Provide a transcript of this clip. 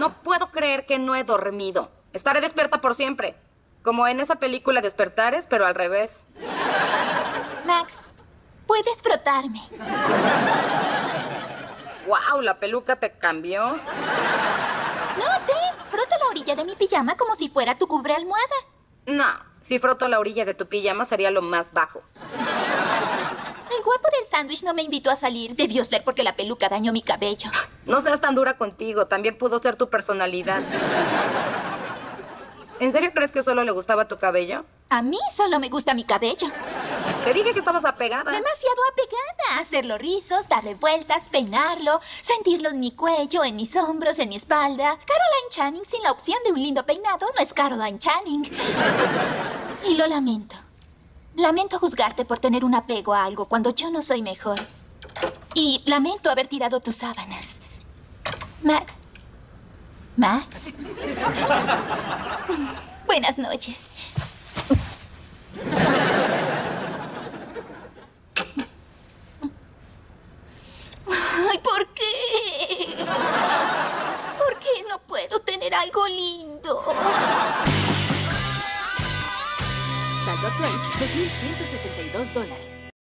No puedo creer que no he dormido. Estaré despierta por siempre. Como en esa película Despertares, pero al revés. Max, puedes frotarme. ¡Wow! ¿La peluca te cambió? No, frota la orilla de mi pijama como si fuera tu cubre almohada. No. Si froto la orilla de tu pijama sería lo más bajo. El guapo del sándwich no me invitó a salir. Debió ser porque la peluca dañó mi cabello. No seas tan dura contigo. También pudo ser tu personalidad. ¿En serio crees que solo le gustaba tu cabello? A mí solo me gusta mi cabello. Te dije que estabas apegada. Demasiado apegada. Hacerlo rizos, darle vueltas, peinarlo, sentirlo en mi cuello, en mis hombros, en mi espalda. Caroline Channing sin la opción de un lindo peinado no es Caroline Channing. Y lo lamento. Lamento juzgarte por tener un apego a algo cuando yo no soy mejor. Y lamento haber tirado tus sábanas. Max. Max. Buenas noches. Ay, ¿por qué? ¿Por qué no puedo tener algo lindo? Saldo actual, $2,162.